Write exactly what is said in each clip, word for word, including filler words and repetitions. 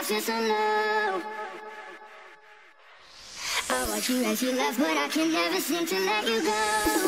feel so low. I watch you as you laugh, but I can never seem to let you go.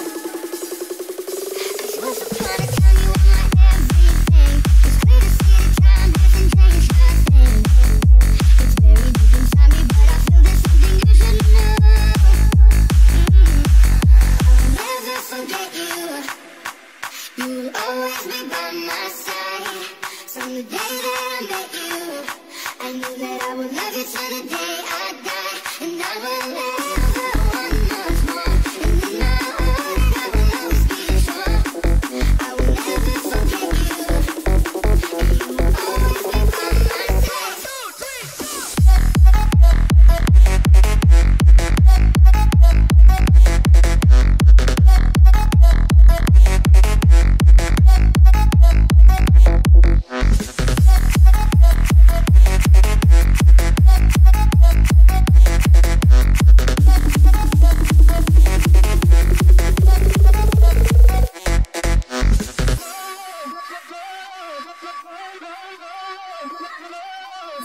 'Cause once upon a time you were my everything. It's clear to see that time hasn't changed a thing. It's very deep inside me, but I feel there's something you should know. Mm-hmm. I'll never forget you. You will always be by my side. From the day that I met you, I knew that I would love you till the day I die. And I will never want much more. And in my heart I will always be sure I will never forget you. And you will always be by my side. Two, three, four.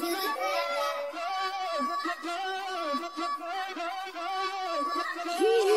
Yeah.